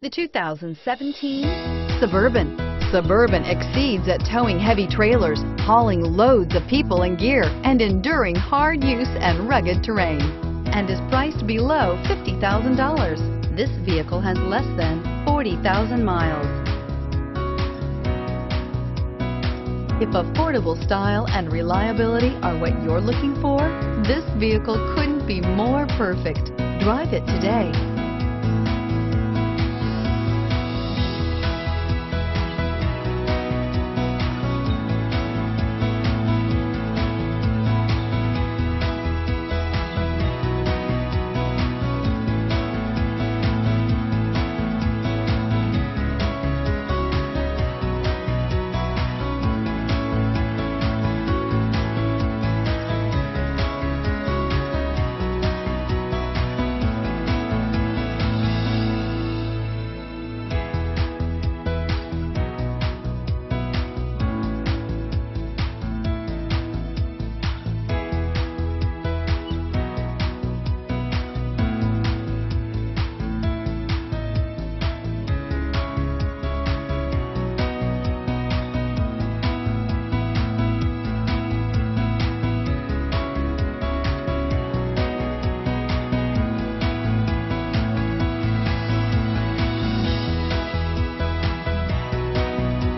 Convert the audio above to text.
The 2017 Suburban. Suburban exceeds at towing heavy trailers, hauling loads of people and gear, and enduring hard use and rugged terrain, and is priced below $50,000. This vehicle has less than 40,000 miles. If affordable style and reliability are what you're looking for, this vehicle couldn't be more perfect. Drive it today.